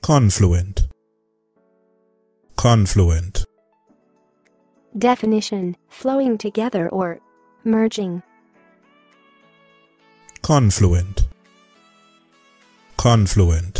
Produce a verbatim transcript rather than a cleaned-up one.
confluent, confluent. Definition: flowing together or merging. Confluent, confluent.